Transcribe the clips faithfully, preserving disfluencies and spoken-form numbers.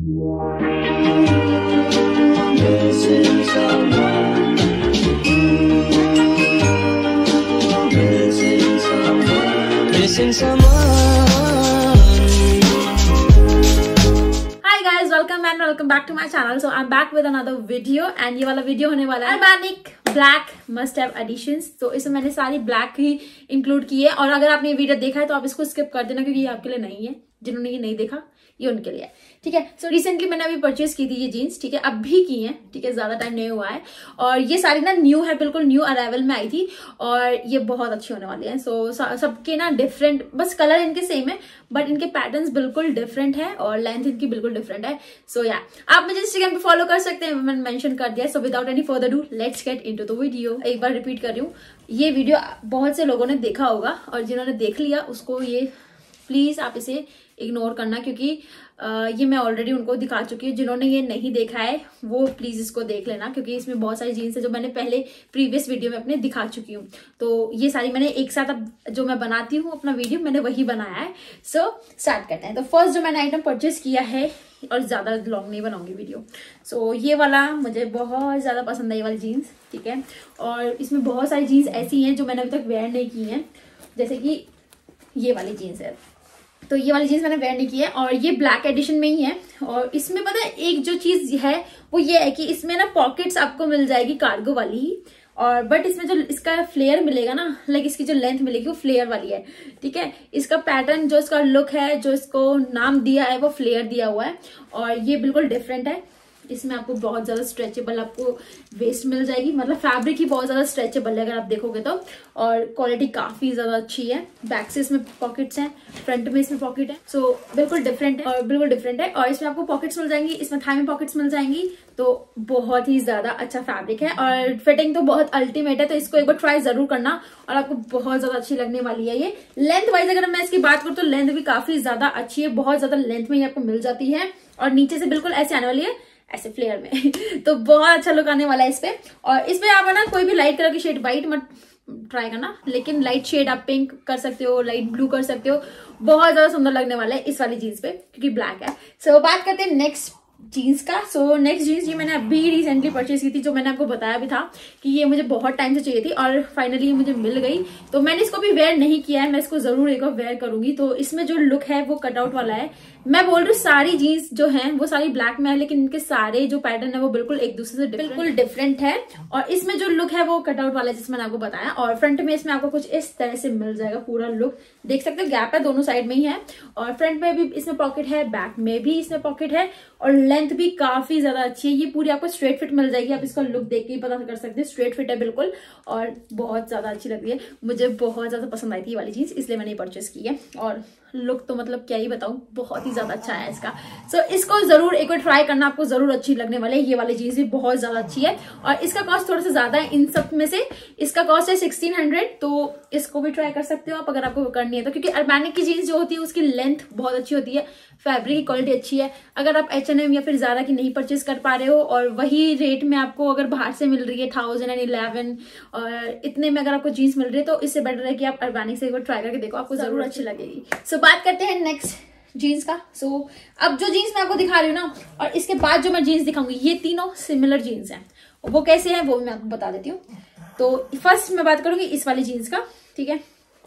Welcome and welcome back to my channel. So I am back with another video and ये वाला video होने वाला है Urbanic black must have additions. तो इसमें मैंने सारी ब्लैक ही इंक्लूड की है और अगर आपने ये वीडियो देखा है तो आप इसको स्किप कर देना क्योंकि ये आपके लिए नहीं है। जिन्होंने ये नहीं देखा ये उनके लिए, ठीक है। सो रिसेंटली मैंने अभी परचेज की थी ये जीन्स, ठीक है, अब भी की है, ठीक है, ज्यादा टाइम नहीं हुआ है और ये सारी ना न्यू है, बिल्कुल न्यू अराइवल में आई थी और ये बहुत अच्छी होने वाली है। सो so, सबके ना डिफरेंट, बस कलर इनके सेम है बट इनके पैटर्न्स बिल्कुल डिफरेंट है और लेंथ इनकी बिल्कुल डिफरेंट है। सो so, या yeah, आप मुझे इंस्टाग्राम पे फॉलो कर सकते हैं, मैंने मेंशन कर दिया। So without any further ado let's get into the video. एक बार रिपीट कर रही हूँ, ये वीडियो बहुत से लोगों ने देखा होगा और जिन्होंने देख लिया उसको ये प्लीज आप इसे इग्नोर करना क्योंकि आ, ये मैं ऑलरेडी उनको दिखा चुकी हूँ। जिन्होंने ये नहीं देखा है वो प्लीज इसको देख लेना क्योंकि इसमें बहुत सारी जीन्स है जो मैंने पहले प्रीवियस वीडियो में अपने दिखा चुकी हूँ। तो ये सारी मैंने एक साथ अब जो मैं बनाती हूँ अपना वीडियो मैंने वही बनाया है। सो so, स्टार्ट करते हैं। तो फर्स्ट जो मैंने आइटम परचेज किया है और ज्यादा लॉन्ग नहीं बनाऊंगी वीडियो। सो so, ये वाला मुझे बहुत ज्यादा पसंद है, ये वाली जीन्स, ठीक है। और इसमें बहुत सारी जीन्स ऐसी हैं जो मैंने अभी तक वेयर नहीं की हैं, जैसे कि ये वाली जीन्स है। तो ये वाली जीन्स मैंने वेयर नहीं की है और ये ब्लैक एडिशन में ही है। और इसमें पता है एक जो चीज है वो ये है कि इसमें ना पॉकेट्स आपको मिल जाएगी कार्गो वाली ही, और बट इसमें जो इसका फ्लेयर मिलेगा ना, लाइक इसकी जो लेंथ मिलेगी वो फ्लेयर वाली है, ठीक है। इसका पैटर्न जो इसका लुक है, जो इसको नाम दिया है वो फ्लेयर दिया हुआ है और ये बिल्कुल डिफरेंट है। इसमें आपको बहुत ज्यादा स्ट्रेचेबल आपको वेस्ट मिल जाएगी, मतलब फैब्रिक ही बहुत ज्यादा स्ट्रेचेबल है अगर आप देखोगे तो, और क्वालिटी काफी ज्यादा अच्छी है। बैक से इसमें पॉकेट्स हैं, फ्रंट में इसमें पॉकेट है। सो so, बिल्कुल डिफरेंट है और बिल्कुल डिफरेंट है और इसमें आपको पॉकेट्स मिल जाएंगी, इसमें थाई में पॉकेट्स मिल जाएंगी। तो बहुत ही ज्यादा अच्छा फैब्रिक है और फिटिंग तो बहुत अल्टीमेट है। तो इसको एक बार ट्राई जरूर करना और आपको बहुत ज्यादा अच्छी लगने वाली है। ये लेंथ वाइज अगर मैं इसकी बात करूँ तो लेंथ भी काफी ज्यादा अच्छी है, बहुत ज्यादा लेंथ में ही आपको मिल जाती है और नीचे से बिल्कुल ऐसे आने वाली है, ऐसे फ्लेयर में। तो बहुत अच्छा लुक आने वाला है इस पे। और इसमें आप है ना कोई भी लाइट कलर की शेड, व्हाइट मत ट्राई करना, लेकिन लाइट शेड आप पिंक कर सकते हो, लाइट ब्लू कर सकते हो, बहुत ज्यादा सुंदर लगने वाला है इस वाली जीन्स पे क्योंकि ब्लैक है। सो so, बात करते हैं नेक्स्ट जीन्स का। सो नेक्स्ट जीन्स ये मैंने अभी रिसेंटली परचेज की थी, जो मैंने आपको बताया भी था कि ये मुझे बहुत टाइम से चाहिए थी और फाइनली ये मुझे मिल गई। तो मैंने इसको भी वेयर नहीं किया है, मैं इसको जरूर एक बार वेयर करूंगी। तो इसमें जो लुक है वो कटआउट वाला है। मैं बोल रही हूँ सारी जीन्स जो हैं वो सारी ब्लैक में है, लेकिन इनके सारे जो पैटर्न है वो बिल्कुल एक दूसरे से बिल्कुल डिफरेंट है और इसमें जो लुक है वो कटआउट वाला है जिसमें मैंने आपको बताया। और फ्रंट में इसमें आपको कुछ इस तरह से मिल जाएगा पूरा लुक, देख सकते हो गैप है दोनों साइड में ही है और फ्रंट में भी इसमें पॉकेट है, बैक में भी इसमें पॉकेट है और लेंथ भी काफी ज्यादा अच्छी है। ये पूरी आपको स्ट्रेट फिट मिल जाएगी, आप इसका लुक देख के ही पता कर सकते हैं, स्ट्रेट फिट है बिल्कुल और बहुत ज्यादा अच्छी लग रही है। मुझे बहुत ज्यादा पसंद आई थी ये वाली जीन्स, इसलिए मैंने परचेस की है और लुक तो मतलब क्या ही बताऊं, बहुत ही ज्यादा अच्छा है इसका। सो so, इसको जरूर एक बार ट्राई करना, आपको जरूर अच्छी लगने वाली है। ये वाली जीन्स भी बहुत ज्यादा अच्छी है और इसका कॉस्ट थोड़ा सा ज्यादा है इन सब में से, इसका कॉस्ट है सिक्सटीन हंड्रेड। तो इसको भी ट्राई कर सकते हो आप अगर आपको करनी है तो, क्योंकि अरबानिक की जीन्स जो होती है उसकी लेंथ बहुत अच्छी होती है, फैब्रिक की क्वालिटी अच्छी है। अगर आप एच एंड एम या फिर ज़ारा की नहीं परचेज कर पा रहे हो और वही रेट में आपको अगर बाहर से मिल रही है थाउजेंड एंड इलेवन और इतने में अगर आपको जीन्स मिल रही है तो इससे बेटर है कि आप अरबानिक से एक बार ट्राई करके देखो, आपको जरूर अच्छी लगेगी। सो so, बात करते हैं नेक्स्ट जीन्स का। सो so, अब जो जीन्स मैं आपको दिखा रही हूँ ना और इसके बाद जो मैं जीन्स दिखाऊंगी ये तीनों सिमिलर जीन्स हैं, वो कैसे हैं वो भी मैं आपको बता देती हूँ। तो फर्स्ट मैं बात करूंगी इस वाली जीन्स का, ठीक है।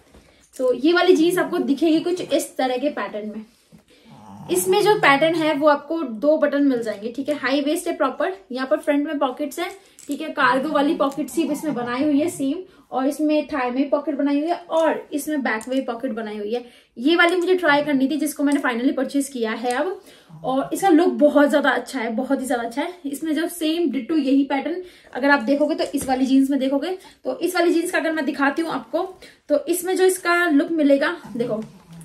तो ये वाली जीन्स आपको दिखेगी कुछ इस तरह के पैटर्न में। इसमें जो पैटर्न है वो आपको दो बटन मिल जाएंगे, ठीक है। हाई वेस्ट है प्रॉपर, यहाँ पर फ्रंट में पॉकेट्स है, ठीक है। कार्गो वाली पॉकेट्स ही इसमें बनाई हुई है सेम, और इसमें थाई में पॉकेट बनाई हुई है और इसमें बैक में पॉकेट बनाई हुई है। ये वाली मुझे ट्राई करनी थी जिसको मैंने फाइनली परचेज किया है अब, और इसका लुक बहुत ज्यादा अच्छा है, बहुत ही ज्यादा अच्छा है। इसमें जो सेम डिट्टो यही पैटर्न अगर आप देखोगे तो इस वाली जीन्स में देखोगे तो इस वाली जीन्स का अगर मैं दिखाती हूँ आपको तो इसमें जो इसका लुक मिलेगा देखो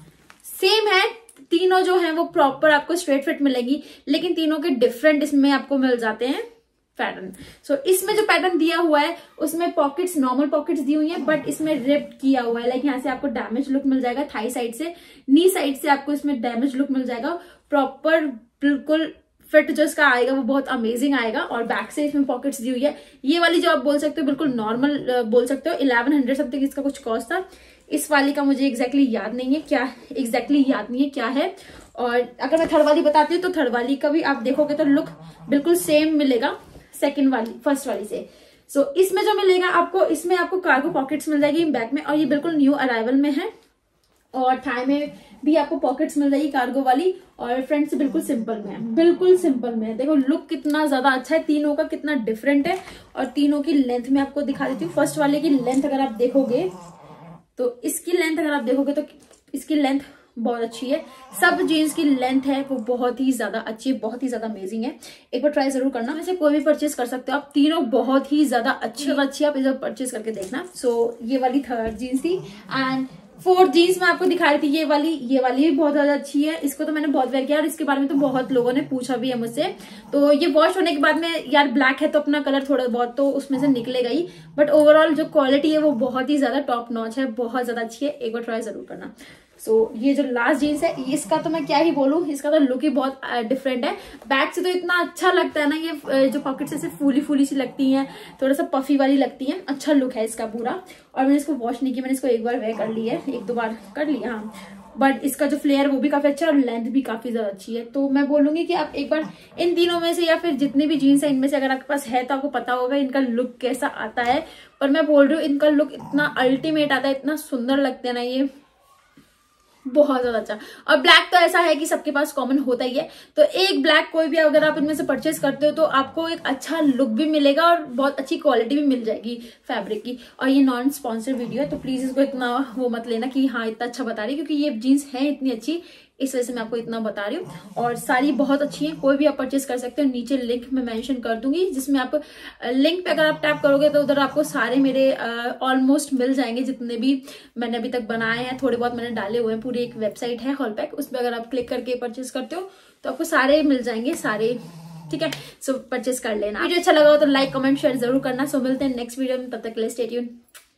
सेम है। तीनों जो है वो प्रॉपर आपको स्ट्रेट फिट मिलेगी, लेकिन तीनों के डिफरेंट इसमें आपको मिल जाते हैं पैटर्न। सो so, इसमें जो पैटर्न दिया हुआ है उसमें पॉकेट्स नॉर्मल पॉकेट्स दी हुई है, बट इसमें रिप्ड किया हुआ है। लाइक यहाँ से आपको डैमेज लुक मिल जाएगा, थाई साइड से, नी साइड से आपको इसमें डैमेज लुक मिल जाएगा। प्रॉपर बिल्कुल फिट जो इसका आएगा वो बहुत अमेजिंग आएगा, और बैक से इसमें पॉकेट्स दी हुई है। ये वाली जो आप बोल सकते हो बिल्कुल नॉर्मल बोल सकते हो, इलेवन हंड्रेड समथिंग इसका कुछ कॉस्ट था। इस वाली का मुझे एग्जैक्टली exactly याद नहीं है क्या एग्जैक्टली exactly याद नहीं है क्या है। और अगर मैं थर्ड वाली बताती हूँ तो थर्ड वाली का भी आप देखोगे तो लुक बिल्कुल सेम मिलेगा सेकंड वाली फर्स्ट वाली से। सो so, इसमें जो मिलेगा आपको, इसमें आपको कार्गो पॉकेट्स मिल जाएगी बैक में, और ये बिल्कुल न्यू अराइवल में है। और थाई में भी आपको पॉकेट्स मिल जाएगी कार्गो वाली, और फ्रंट से बिल्कुल सिंपल में है, बिल्कुल सिंपल में है। देखो लुक कितना ज्यादा अच्छा है, तीनों का कितना डिफरेंट है। और तीनों की लेंथ में आपको दिखा देती हूँ। फर्स्ट वाले की लेंथ अगर आप देखोगे तो इसकी लेंथ अगर आप देखोगे तो इसकी लेंथ बहुत अच्छी है। सब जीन्स की लेंथ है वो बहुत ही ज्यादा अच्छी है, बहुत ही ज्यादा अमेजिंग है। एक बार ट्राई जरूर करना, वैसे कोई भी परचेज कर सकते हो आप। तीनों बहुत ही ज्यादा अच्छी अच्छी आप इधर परचेज करके देखना। सो so, ये वाली थर्ड जीन्स थी। एंड फोर्थ जीन्स मैं आपको दिखा रही थी ये वाली, ये वाली भी बहुत ज्यादा अच्छी है। इसको तो मैंने बहुत वेयर किया और इसके बारे में तो बहुत लोगों ने पूछा भी है मुझसे। तो ये वॉश होने के बाद में यार ब्लैक है तो अपना कलर थोड़ा बहुत तो उसमें से निकलेगा ही, बट ओवरऑल जो क्वालिटी है वो बहुत ही ज्यादा टॉप नॉच है, बहुत ज्यादा अच्छी है। एक बार ट्राई जरूर करना। सो so, ये जो लास्ट जीन्स है इसका तो मैं क्या ही बोलूं, इसका तो लुक ही बहुत डिफरेंट है। बैक से तो इतना अच्छा लगता है ना, ये जो पॉकेट्स ऐसे फूली फूली सी लगती हैं, थोड़ा सा पफी वाली लगती है, अच्छा लुक है इसका पूरा। और मैंने इसको वॉश नहीं किया, मैंने इसको एक बार वेयर कर लिया है, एक दो बार कर लिया हाँ। बट इसका जो फ्लेयर वो भी काफी अच्छा है और लेंथ भी काफी ज्यादा अच्छी है। तो मैं बोलूंगी कि आप एक बार इन तीनों में से या फिर जितनी भी जीन्स है इनमें से अगर आपके पास है तो आपको पता होगा इनका लुक कैसा आता है। पर मैं बोल रही हूँ इनका लुक इतना अल्टीमेट आता है, इतना सुंदर लगते हैं ना ये, बहुत ज्यादा अच्छा। और ब्लैक तो ऐसा है कि सबके पास कॉमन होता ही है, तो एक ब्लैक कोई भी अगर आप इनमें से परचेस करते हो तो आपको एक अच्छा लुक भी मिलेगा और बहुत अच्छी क्वालिटी भी मिल जाएगी फैब्रिक की। और ये नॉन स्पॉन्सर्ड वीडियो है तो प्लीज इसको इतना वो मत लेना कि हाँ इतना अच्छा बता रही है, क्योंकि ये जीन्स है इतनी अच्छी इस वजह से मैं आपको इतना बता रही हूँ। और सारी बहुत अच्छी है, कोई भी आप परचेस कर सकते हो। नीचे लिंक मैं मेंशन कर दूंगी, जिसमें आप लिंक पे अगर आप टैप करोगे तो उधर आपको सारे मेरे ऑलमोस्ट मिल जाएंगे जितने भी मैंने अभी तक बनाए हैं। थोड़े बहुत मैंने डाले हुए हैं, पूरी एक वेबसाइट है हॉल पैक, उस पर अगर आप क्लिक करके परचेस करते हो तो आपको सारे मिल जाएंगे सारे, ठीक है। सो परचेस कर लेना। वीडियो अच्छा लगा हो तो लाइक कमेंट शेयर जरूर करना। सो मिलते हैं नेक्स्ट वीडियो में, तब तक के लिए स्टे ट्यून्ड।